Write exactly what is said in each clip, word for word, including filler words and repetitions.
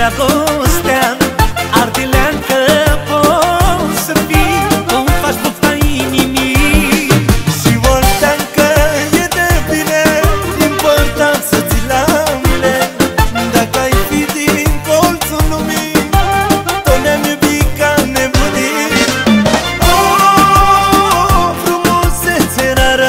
dragostea ardeleancă poți să fii, îmi faci lupta inimii și vorbeancă e de bine, important să ți la mine. Dacă ai fi din colțul lumii, tot ne-am iubit ca nebunii. Oh, frumusețe rară,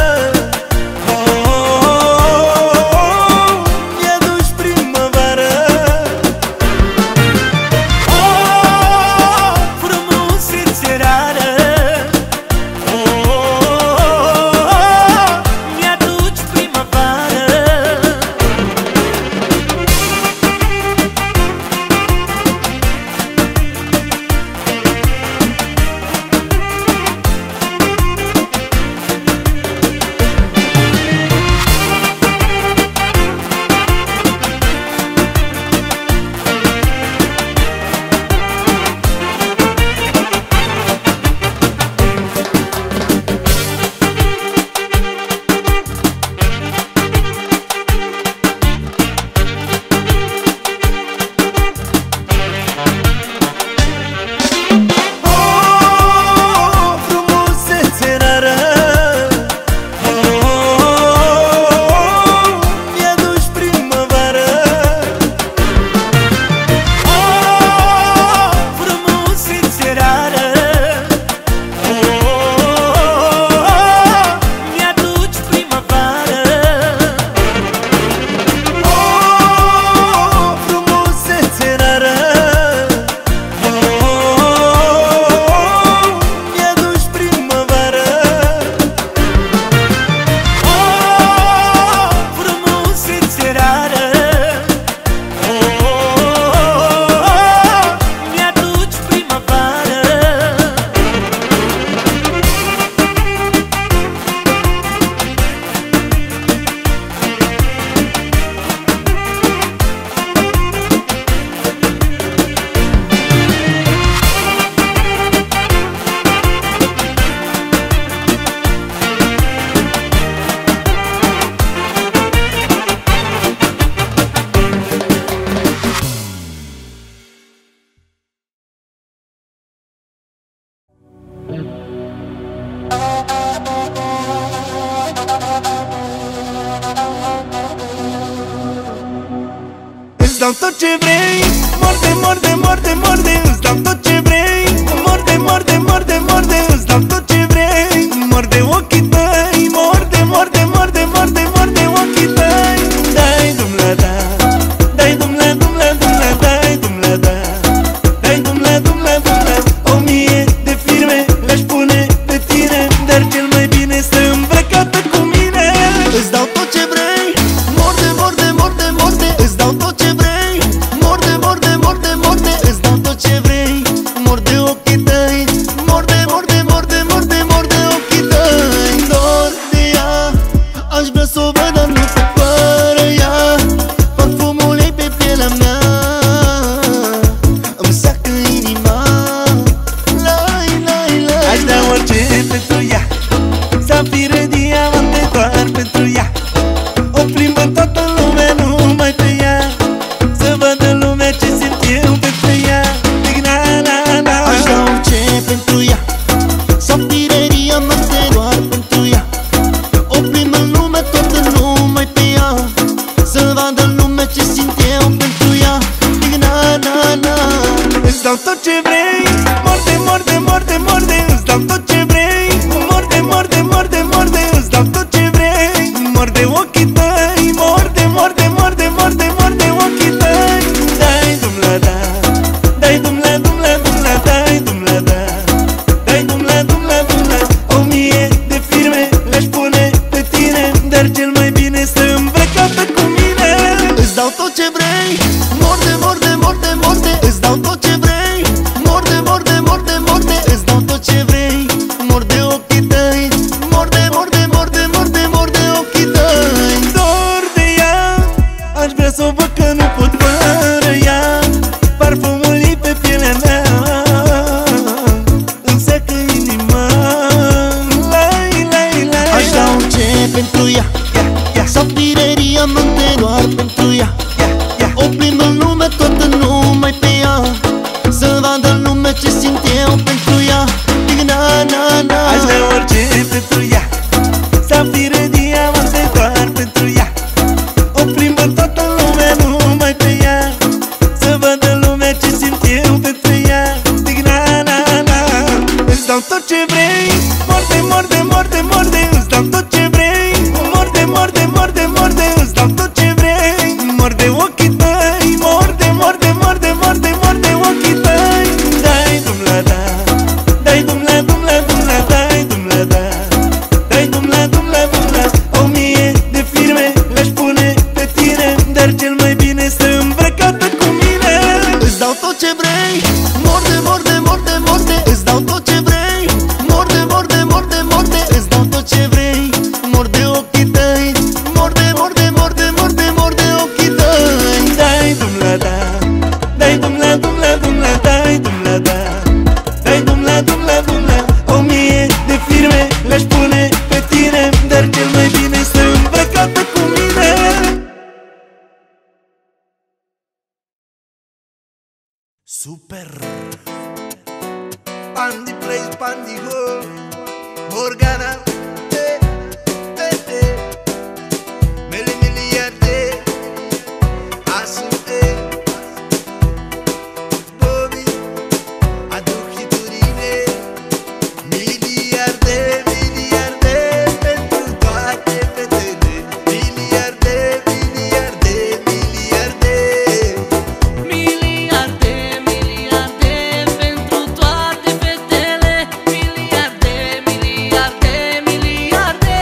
îți dau tot ce vrei, mor de, mor de, mor de, mor de, îți dau tot ce vrei, mor de, mor de, mor de, mor de, îți dau tot ce vrei, mor de ochii tăi, mor de, mor de, mor de, mor de, mor de ochii tăi. Dai dumla da, dai dumla, dumla, dumla, dai dumla da, dai dumla, dumla, dumla, o mie de firme le-aș pune pe tine, dar cel mai bine să îmbrăcată cu mine. Îți dau tot ce vrei, mor de, mor de, mor de, mor de, îți dau tot ce vrei, mor de, mor de, mor de, mor de, îți dau tot ce vrei, mor de ochii tăi, mor de, mor de, mor de, mor de, mor de ochii tăi. Dor de ea, aș vrea să o văd, dar nu se fără ea, parfumul ei pe pielea mea îmi seacă inima. Lai, lai, lai, aș da orice pentru ea, safire, diamante doar pentru ea, o plimbă toată lumea numai pe ea, să vadă lumea ce simt eu pentru ea. Na, na, na. Aș da orice pentru ea, safire, diamante doar pentru ea, o plimbă lumea toată numai pe ea, să vadă lumea ce simt eu pentru ea. Na, na, na. Îți dau tot ce vrei, mor de, mor de, mor de, mor de, îți dau tot ce vrei, mor de, mor de, mor de, mor de, îți dau tot ce vrei, mor de ochii tăi, mor de, mor de, mor de, mor de, mor de ochii tăi. Dai dumla da, dai dumla, dumla, dumla, dai dumla da, dai dumla, dumla, dumla, o mie de firme le-aș pune pe tine, dar cel mai bine să îmbrăcată cu mine. Îți dau tot ce vrei, mor de, mor de, mor de, mor de, îți dau tot ce vrei, mor tot ce vrei. Mor de, mor de, mor de, mor de, îți dau tot ce vrei. Mor de, mor de, mor de, mor de, îți dau tot ce vrei. Mor de ochii tăi, mor de, mor de, mor de, mor de, mor de ochii tăi. Dai dumla da, dai dumla, dumla, dumla, dai dumla da, dai dumla, dumla, dumla. O mie de firme le-aș pune pe tine, dar cel mai bine să îmbrăcată cu mine. Super Pandi Place, Pandi Hall, Morgana, eh, eh, eh. Mele miliarde, Asu, eh. Bobby, aduc hiturile. Miliarde, miliarde pentru toate fetele. Miliarde, miliarde, miliarde. Miliarde, miliarde pentru toate fetele. Miliarde, miliarde, miliarde.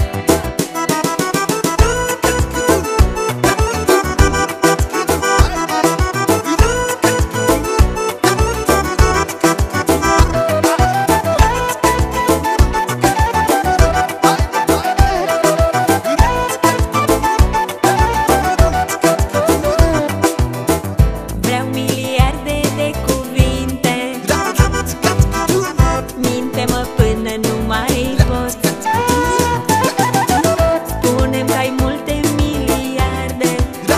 Vreau miliarde de cuvinte. Minte-mă până nu mai pot. Spune-mi că ai multe miliarde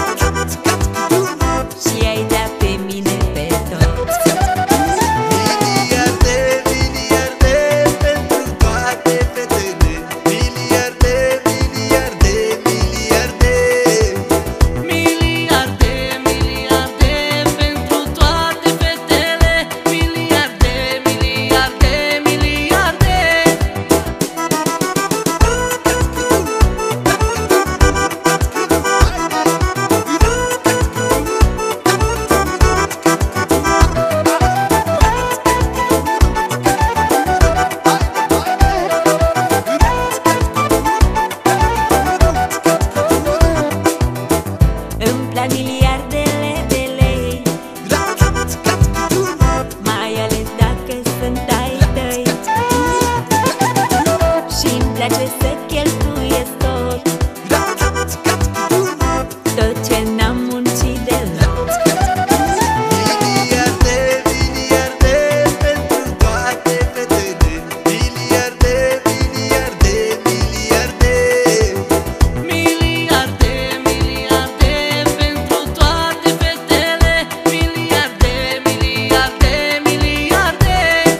și ai dat pe mine pe tot. Miliarde, miliarde pentru toate fetele. Miliarde, miliarde, miliarde. Miliarde, miliarde pentru toate fetele. Miliarde, miliarde, miliarde. Îmi plac miliardele de lei, mai ales dacă sunt ai tăi. Și-mi place să cheltuiesc tot, tot ce n-am muncit deloc. Miliarde, miliarde pentru toate fetele. Miliarde, miliarde, miliarde. Miliarde, miliarde pentru toate fetele. Miliarde, miliarde, miliarde.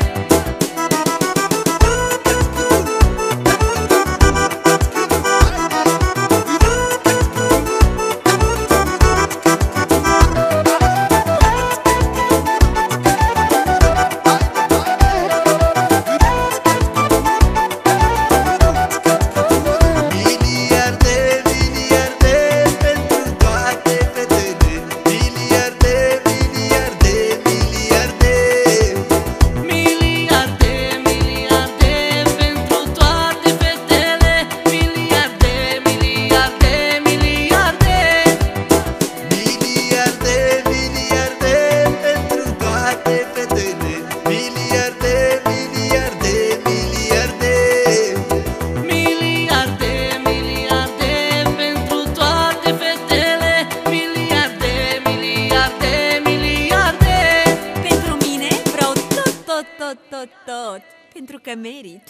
Miliarde, miliarde pentru toate fetele. Miliarde, miliarde, miliarde. Miliarde, miliarde pentru toate fetele. Miliarde, miliarde, miliarde. Miliarde, miliarde pentru toate fetele. Miliarde, miliarde, miliarde. Miliarde, miliarde pentru toate fetele. Miliarde, miliarde, miliarde. Pentru mine vreau tot, tot, tot, tot, tot. Pentru că merit.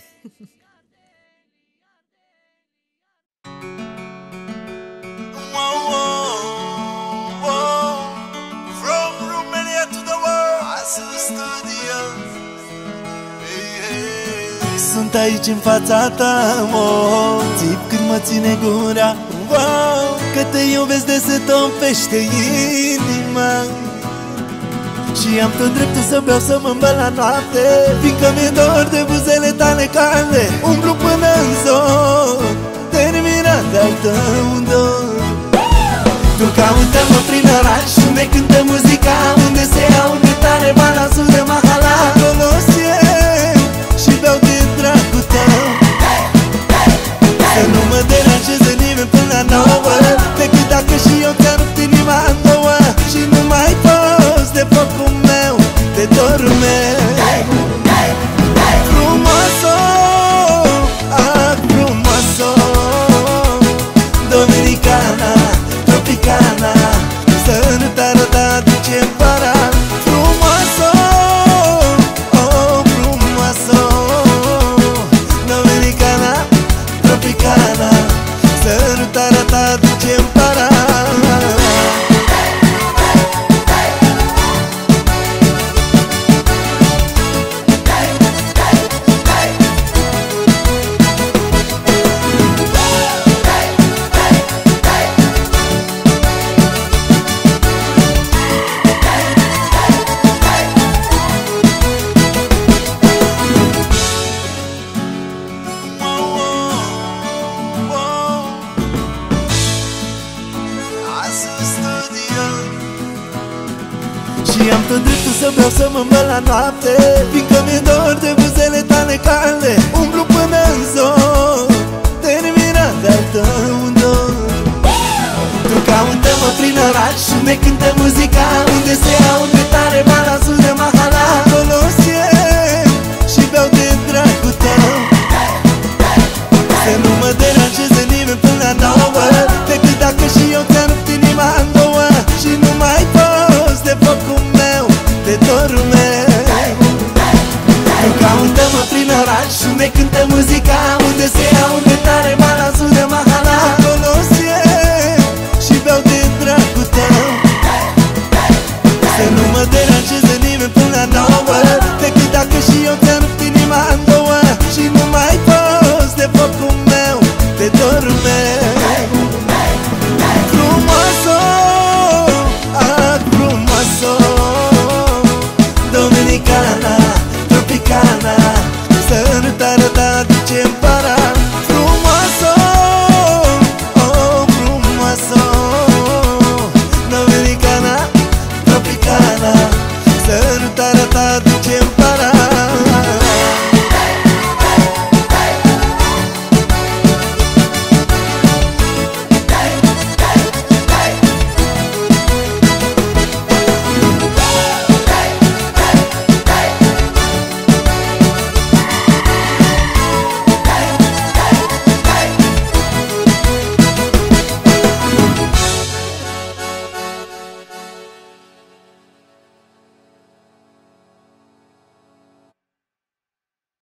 Whoa, whoa, whoa. From Romania to the world, Asu Studio. Hey, hey. Sunt aici în fața ta, oh, țip când mă ține gura, wow, că te iubesc de se topește inima. Și am tot dreptul să beau, să mă îmbăl la noapte, fiindcă mi-e dor de buzele tale calde. Umblu până în zor, terminat de-al tău dor. Tu caută-mă prin oraș, unde cântă muzica, unde se aude tare balansul de mahala. Acolo și beau de dragul tău, să nu mă deranjeze nimeni până la nouă, decât dacă și eu ți-am rupt inima în două. Și nu mai poți de foc cu ducem para. Frumoasă, oh, frumoasă, Dominicana, tropicana, sărutarea ta ducem para. Și am tot dreptul să beau, să mă îmbăl la noapte, fiindcă mi-e dor de buzele tale calde. Umblu până în zor, terminat de-al tău dor. Tu caută-mă prin oraș, unde cântă muzica, unde se aude tare balasul de mahala. Acolo și beau de dragul tău, să nu mă deranjeze nimeni până la nouă, decât dacă și eu ți-am rupt inima în două. Și nu mai poți de focul meu, de dorul meu. Tu caută-mă prin oraș, unde cântă muzica, unde se aude tare balasul de mahala. Acolo și beau de dragul tău, să nu